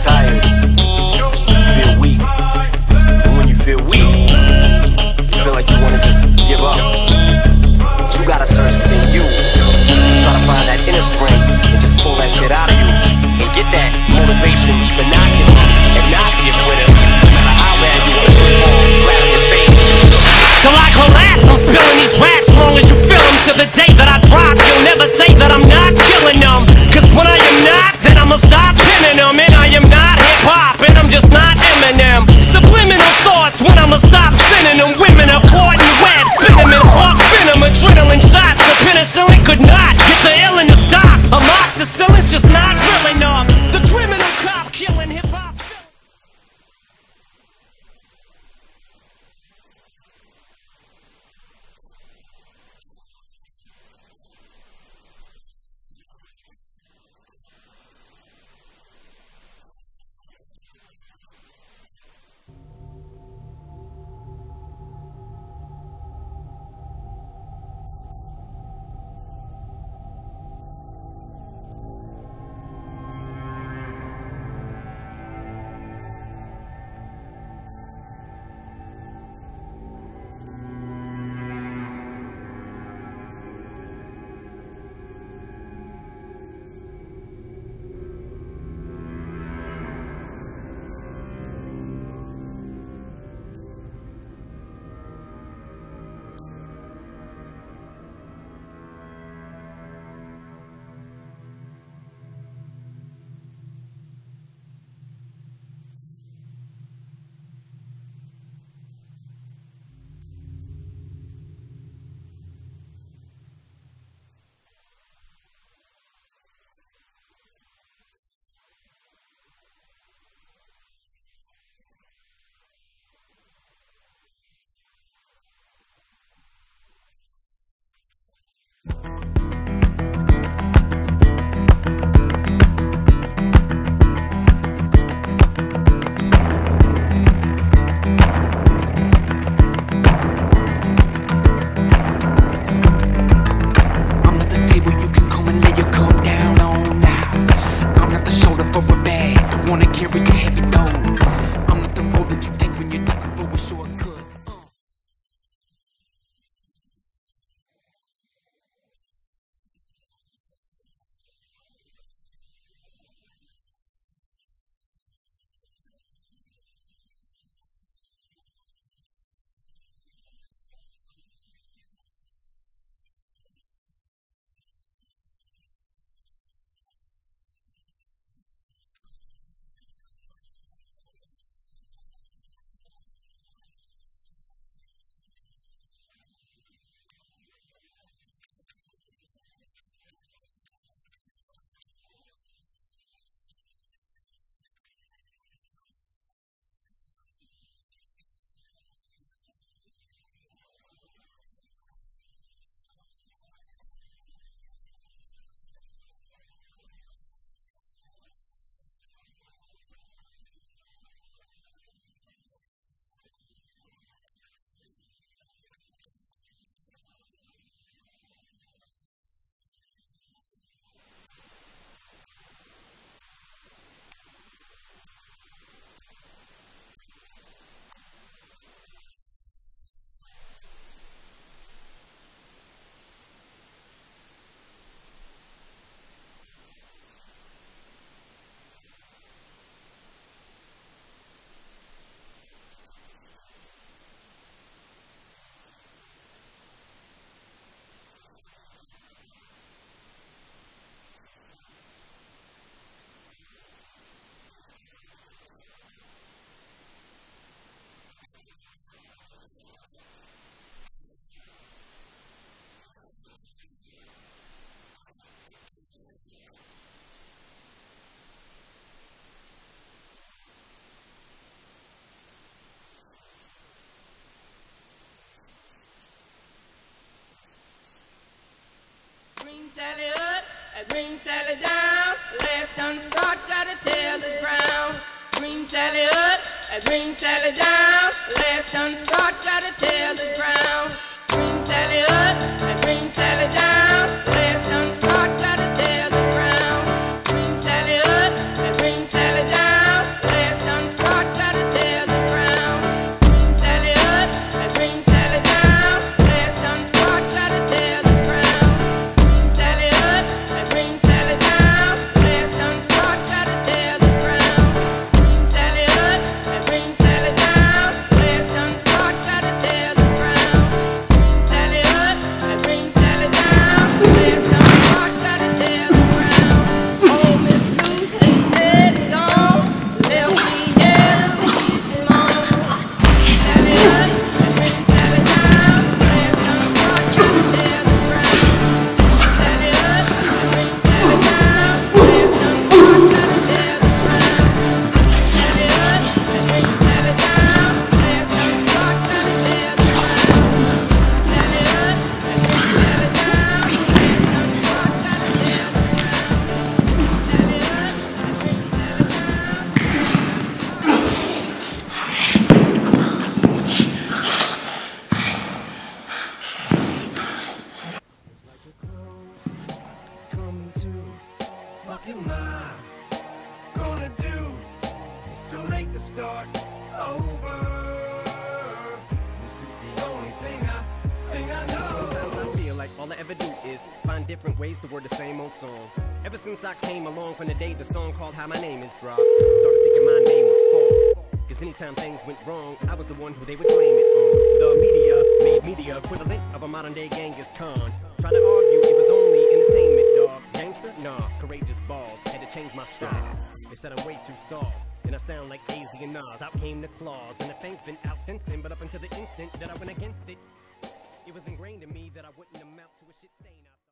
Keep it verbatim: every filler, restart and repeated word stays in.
tired, you feel weak. And when you feel weak, you feel like you wanna just give up. But you gotta search within you. Try to find that inner strength and just pull that shit out of you. And get that motivation to not give up and not be a quitter. No matter how bad you wanna just fall flat on your face. Till I collapse, I'm spilling these raps. Long as you feel them, to the day that I drop, you'll never say that I'm not killing them. Cause when I am not, then I'ma stop pinning them. And I am not hip-hop, and I'm just not Eminem. Subliminal thoughts when I'ma stop sending them. Women are caught in webs, spin them in hawk venom. Adrenaline shots, the penicillin could not get the illin to stop. Amoxicillin's just not real enough. The criminal cop killing hip-hop. Green Sally down, last done start, gotta tell the ground. Green Sally up, Green Sally down, last done start, gotta tell the ground. Green Sally up, Green Sally down, last done start, gotta tell the ground. Green Sally up, Green Sally down. different ways to word the same old song. Ever since I came along from the day the song called How My Name Is dropped, started thinking my name was fall. Cause anytime things went wrong, I was the one who they would blame it on. The media made me the equivalent of a modern day Genghis Khan. Tried to argue it was only entertainment, dog. Gangster? Nah, courageous balls. Had to change my style. They said I'm way too soft, and I sound like A Z and Nas. Out came the claws, and the thing's been out since then. But up until the instant that I went against it, it was ingrained in me that I wouldn't amount to a shit stain.